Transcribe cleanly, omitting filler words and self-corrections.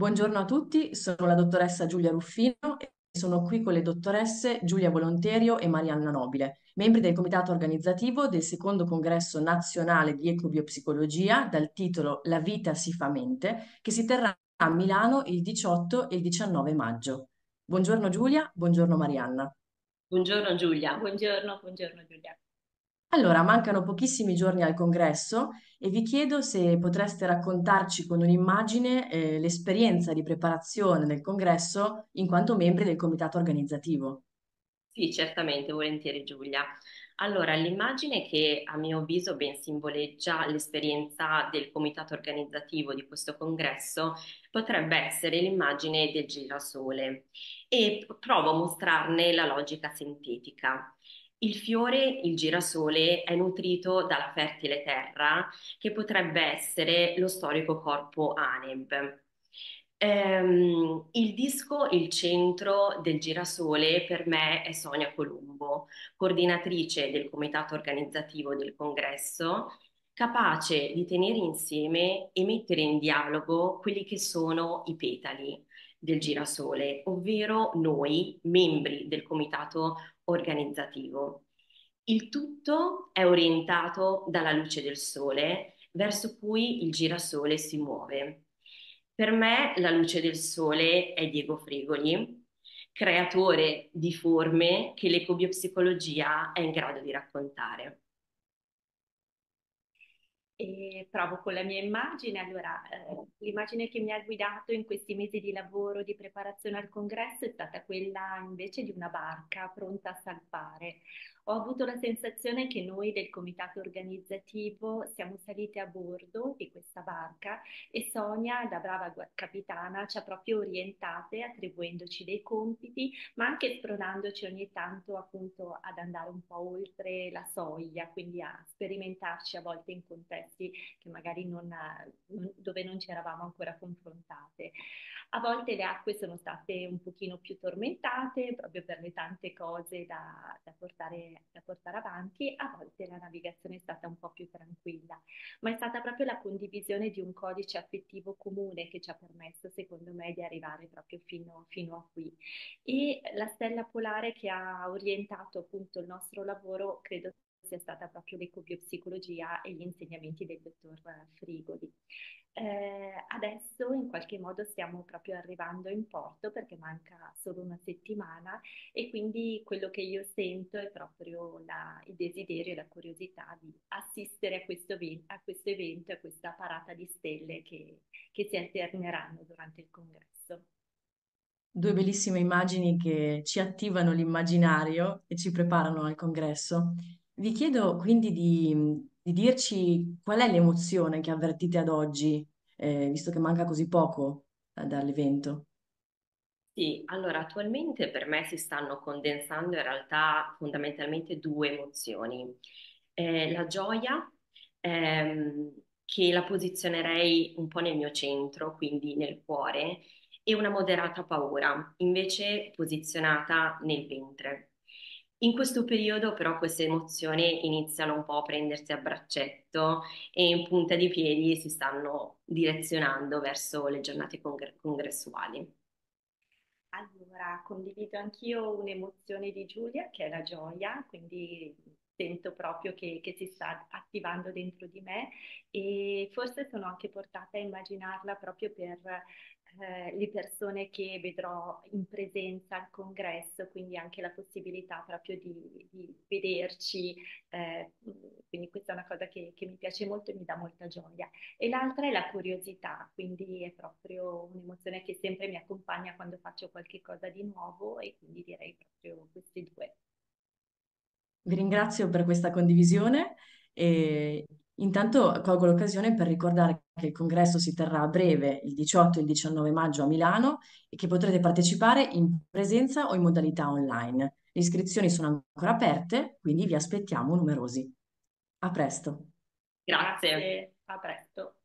Buongiorno a tutti, sono la dottoressa Giulia Ruffino e sono qui con le dottoresse Giulia Volonterio e Marianna Nobile, membri del comitato organizzativo del secondo congresso nazionale di ecobiopsicologia dal titolo La vita si fa mente, che si terrà a Milano il 18 e il 19 maggio. Buongiorno Giulia, buongiorno Marianna. Buongiorno Giulia. Buongiorno Giulia. Allora, mancano pochissimi giorni al congresso e vi chiedo se potreste raccontarci con un'immagine, l'esperienza di preparazione del congresso in quanto membri del comitato organizzativo. Sì, certamente, volentieri Giulia. Allora, l'immagine che a mio avviso ben simboleggia l'esperienza del comitato organizzativo di questo congresso potrebbe essere l'immagine del girasole e provo a mostrarne la logica sintetica. Il fiore, il girasole, è nutrito dalla fertile terra che potrebbe essere lo storico corpo Aneb. Il disco, il centro del girasole per me è Sonia Colombo, coordinatrice del comitato organizzativo del congresso, capace di tenere insieme e mettere in dialogo quelli che sono i petali del girasole, ovvero noi, membri del comitato organizzativo. Il tutto è orientato dalla luce del sole verso cui il girasole si muove. Per me la luce del sole è Diego Frigoli, creatore di forme che l'ecobiopsicologia è in grado di raccontare. E provo con la mia immagine. Allora, l'immagine che mi ha guidato in questi mesi di lavoro, di preparazione al congresso, è stata quella invece di una barca pronta a salpare. Ho avuto la sensazione che noi del comitato organizzativo siamo salite a bordo di questa barca e Sonia, da brava capitana, ci ha proprio orientate attribuendoci dei compiti, ma anche spronandoci ogni tanto appunto ad andare un po' oltre la soglia, quindi a sperimentarci a volte in contesti che magari dove non ci eravamo ancora confrontate. A volte le acque sono state un pochino più tormentate proprio per le tante cose da portare avanti, a volte la navigazione è stata un po' più tranquilla, ma è stata proprio la condivisione di un codice affettivo comune che ci ha permesso, secondo me, di arrivare proprio fino a qui. E la stella polare che ha orientato appunto il nostro lavoro credo sia stata proprio l'ecobiopsicologia e gli insegnamenti del dottor Frigoli. Adesso in qualche modo stiamo proprio arrivando in porto perché manca solo una settimana e quindi quello che io sento è proprio il desiderio e la curiosità di assistere a questo evento, a questa parata di stelle che si alterneranno durante il congresso. Due bellissime immagini che ci attivano l'immaginario e ci preparano al congresso. Vi chiedo quindi di dirci qual è l'emozione che avvertite ad oggi, visto che manca così poco, dall'evento. Sì, allora attualmente per me si stanno condensando in realtà fondamentalmente due emozioni. La gioia, che la posizionerei un po' nel mio centro, quindi nel cuore, e una moderata paura, invece posizionata nel ventre. In questo periodo però queste emozioni iniziano un po' a prendersi a braccetto e in punta di piedi si stanno direzionando verso le giornate congressuali. Allora, condivido anch'io un'emozione di Giulia, che è la gioia, quindi sento proprio che si sta attivando dentro di me e forse sono anche portata a immaginarla proprio per le persone che vedrò in presenza al congresso, quindi anche la possibilità proprio di vederci, quindi questa è una cosa che mi piace molto e mi dà molta gioia. E l'altra è la curiosità, quindi è proprio un'emozione che sempre mi accompagna quando faccio qualche cosa di nuovo e quindi direi proprio questi due. Vi ringrazio per questa condivisione e intanto colgo l'occasione per ricordare che il congresso si terrà a breve, il 18 e il 19 maggio a Milano e che potrete partecipare in presenza o in modalità online. Le iscrizioni sono ancora aperte, quindi vi aspettiamo numerosi. A presto. Grazie. Grazie, a presto.